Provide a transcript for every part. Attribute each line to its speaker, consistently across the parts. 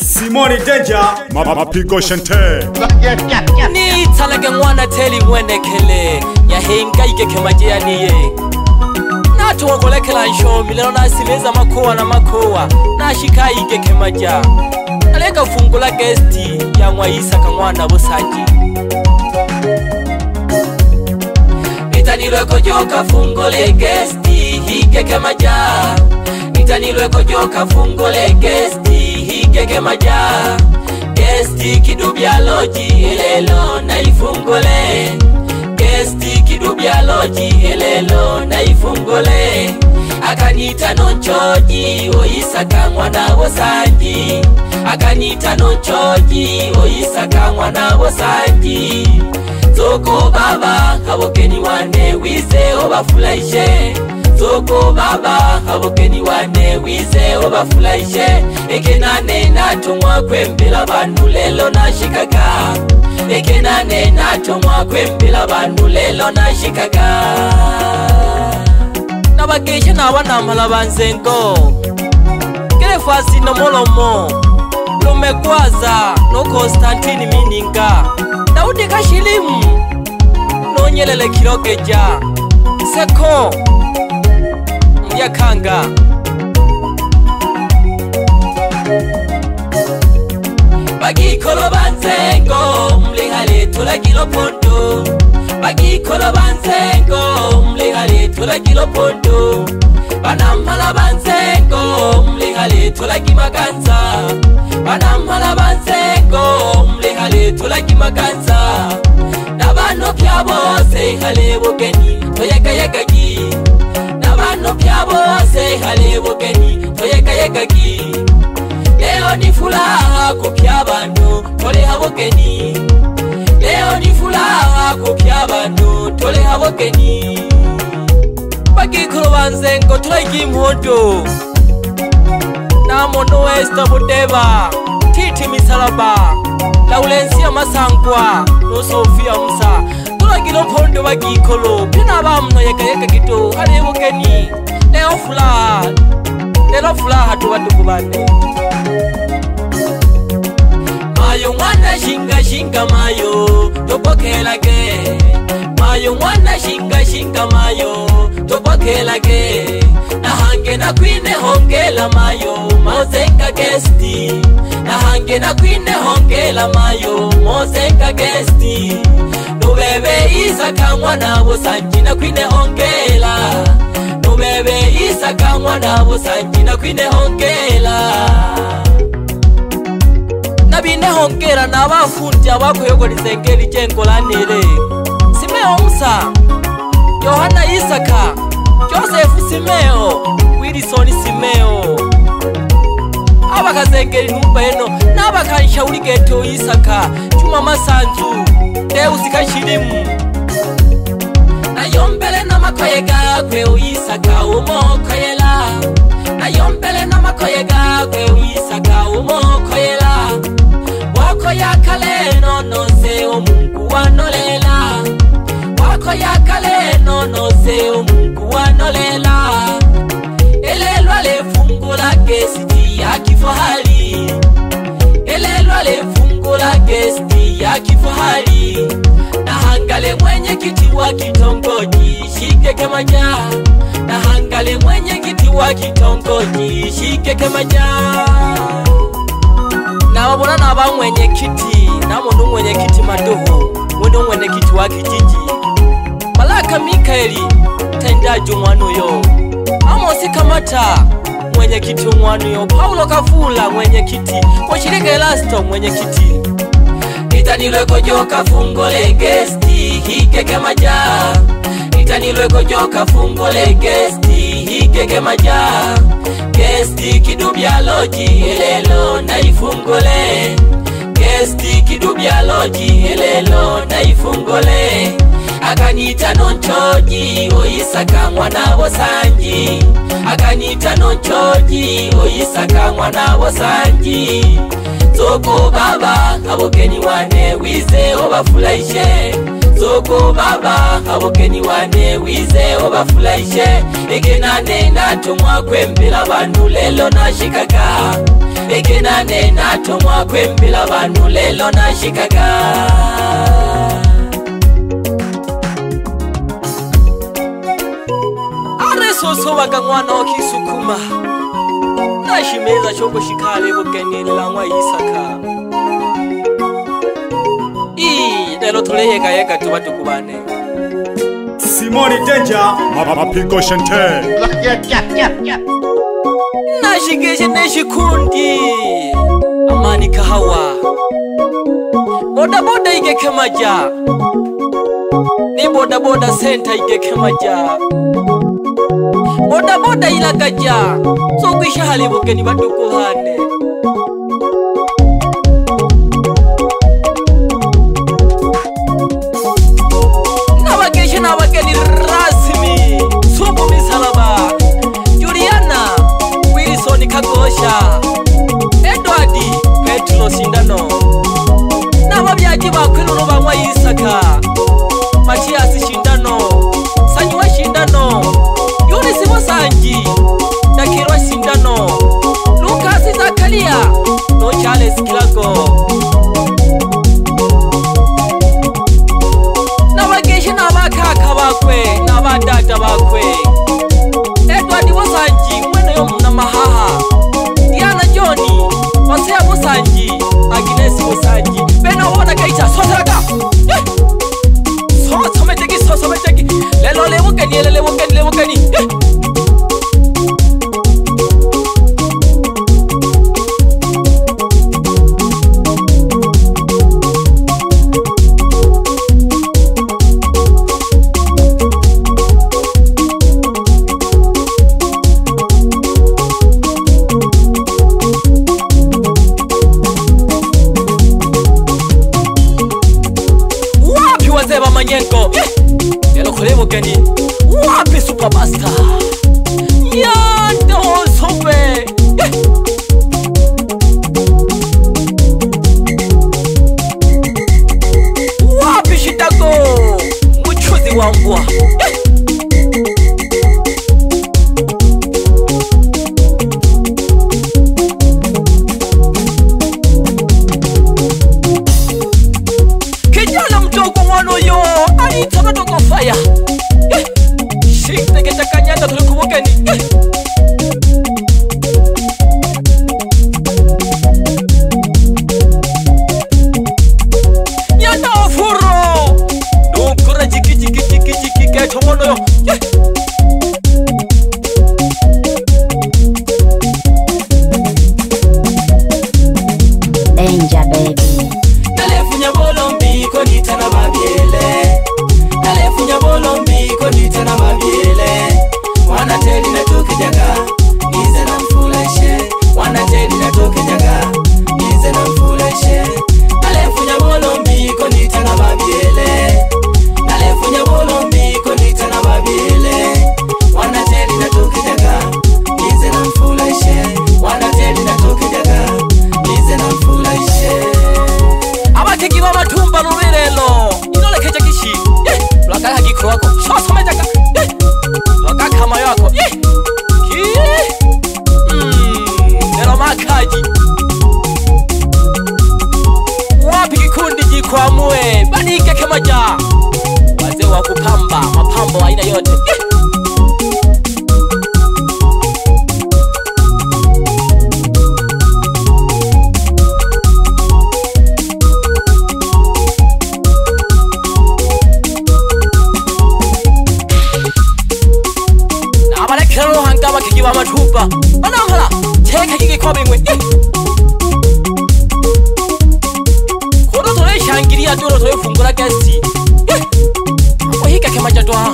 Speaker 1: Simone Danger, Mapigo Shante.
Speaker 2: Ni talage mwana teli mwene kele ya hinga ike kemajia niye Natu wakolekela nsho mileno na sileza makoa na makoa na shika ike kemajia Nalega fungula gesti ya mwaisa kamwana bosaji Nitanilwe kojoka fungule gesti ike kemajia Nitanilwe kojoka fungule gesti ike kemajia Gesti kidubia loji elelo na ifungole Gesti kidubia loji elelo na ifungole Akanita nonchoji oisaka mwana bosanji Akanita nonchoji oisaka mwana bosanji Zoko baba habokeni wane wize obafulaishe Zoko baba habokeni wane wize obafulaishe Ekenane natumwa kwembela bandu lelo na shikaga Ekenane natumwa kwembela bandu lelo na shikaga Nabageshe nabanamhala banzengo Kele fasi no molomo Lumekwaza no Constantine Mininga Daudi Kashilimu no Nyelele Kirogeja Seko Yakanga Bagikolo banzengo mlihale tulagilo pondo Bagikolo banzengo mlihale tulagilo pondo Banamhala banzengo mlihale tulagimaganza Banamhala banzengo mlihale tulagimaganza Nabano pyabose hale bogeni toyagayagagi Nabano pyabose hale bogeni toyagayagagi Leo ni furaha kupya bantu tole habogeni Leo ni furaha kupya bantu tole habogeni Bagikolo banzengo tulagi imhondo Namono Esther Budeba Titi Misalaba Laulencia Masangwa no Sofia Musa Tulagilo pondo bagikolo Pina bamno yeka gito hale bogeni Leo furaha tuwatu kubane Mayo mwana shinga mayo topokelage Mayo mwana shinga mayo topokelage Nahange na kwine hongela mayo mozenga gesti Nahange na kwine hongela mayo mozenga gesti Nubebe isaka mwana bosanji na kwine hongela Nubebe isaka mwana bosanji na kwine hongela Nabine hongera nabafundi abakoyogoriza engeri jengolanire Simeo Musa Yohana Isaka Joseph Simeo Wilson Simeo Abakazengeri numba eno nabakanshauri geto Isaka Chuma Masanzu Deus Kashilimu Nayombele na makoyega kwe Isaka umokoyela Nayombele na makoyega kwe Isaka umokoyela Wako ya kale no se o Mungu wanolela Wako ya kale no se o Mungu wanolela Elelwa le fungula gesti ya kifahari Elelwa le fungula gesti ya kifahari Nahangale mwenye kiti wa kitongoji shike kemaja Nahangale mwenye kiti wa kitongoji shike kemaja Nababona naba mwenye kiti namondo mwenye kiti madoho Mwendo mwenye kiti wa kijiji Malaka Mikaeli tendajo mwano yo Amosi Kamata mwenye kiti mwano yo Paulo Kafula mwenye kiti Washirika Elasto mwenye kiti Nitanilwe kojoka fungole gesti hikeke maja Nitanilwe kojoka fungole gesti hikeke maja Gesti kidubia loji elelo na ifungole Gesti kidubia loji elelo na ifungole Akanita nonchoji oisaka mwana bosanji Akanita nonchoji oisaka mwana bosanji Zoko baba habokeni wane wize obafulaishe Zoko baba habokeni wane wize obafulaishe Ekenane natumwa kwembela bandu lelo na shikaga Kenane natumwa kwembila bantu lelo nashikaga Aresoso wakangwana wakisukuma Nashimeza choko shikale bugeni langwa Isaka Lelo tuleyeka yeka tubatu kubane
Speaker 1: Simoni Danger Mapigo Shante
Speaker 2: Nashigeje neshikundi Amani Kahawa Boda boda igeke maja Ni boda boda center igeke maja Boda boda ilagaja So kwisha hali bugeni batu kuhane Nabageni rasmi Subu misalaba Juliana Wilson Kagosha Edward Petro Sindano Nababyaji bakwino banywa Isaka Matias Shindano Sanywa Shindano Yunisi Musangi Dakirwa Shindano Lucas Zakaria No Charles Kilago Nabakaka bakwe nabadata bakwe Edward Musangi mwene yo munamahaha Diana Johnny Wasea Musangi Agnes Musangi Beno wona kaita soseraka Someteki Lelo lewukeni Lelo kurebo gani Wapi supermaster Yanda osobe Wapi shitago Muchuzi wambua Kijana mdogo wano yo Tabatoka fire Shik tegeta kanyata tulikubukeni Nyanda ofuro Nukura jiki Keto mono yo
Speaker 3: Danger baby
Speaker 2: Nalefunya bolombi konita na babiele Nalefunya bolombi konita na babiele Wana teli na toke jaga Nize na mfulashe Wana teli na toke jaga Nize na mfulashe Nalefunya bolombi konita na babiele Nalefunya bolombi konita na babiele Wana teli na toke jaga Nize na mfulashe Wana teli na toke jaga Nize na mfulashe Abateki wa matumba lubirelo Inole keja kishi Lwakala hagiko wako Shoso mejaka Lwaka kama yako Nero makaji Wapi kikundi jikwamue Banike kemaja Wazee wa kupamba Mapambo wa aina yote Abalekero hanga bakigiba amacupa Banankala Teka kiki kwa bingwe Kono tole shangiria duro tole fungura gasi Wahika kemaja doa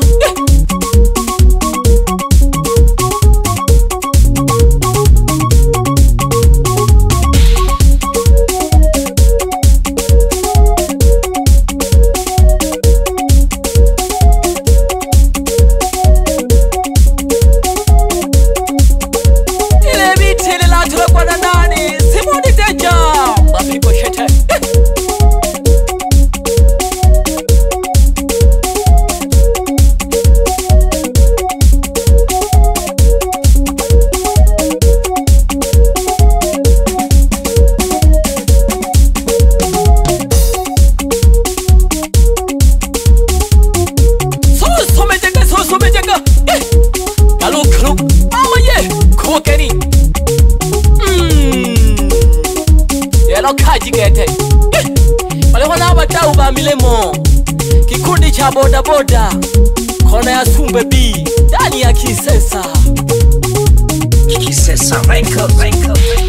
Speaker 2: Mwana kaji gete wale wana wadau ba milemo kikundi cha boda boda kona ya Sumbe B ndani ya Kisesa Michael